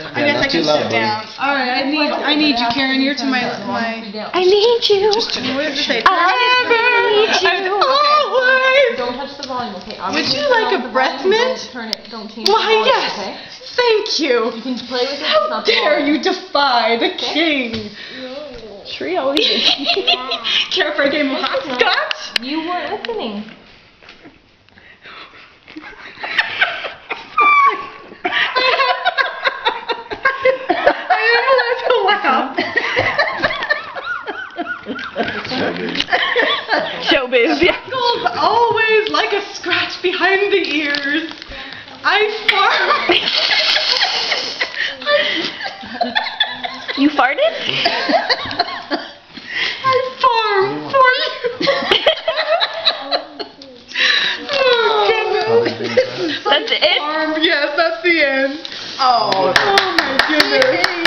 I guess I can sit down. All right, I need you, Karen. You're to my. I need you. What does it say? I need you always. Don't touch the volume, okay? Would you like a breath mint? Don't change the Why, volume, yes. okay? Thank you. You can play with it. How dare you defy the king? Tree always is. Care for a game of hopscotch? You weren't listening. I am allowed to laugh. Showbiz, yeah. Goes always like a scratch behind the ears. I farm. You farted? I farm for you. Oh, goodness. That's it? Yes, that's the end. Oh my goodness.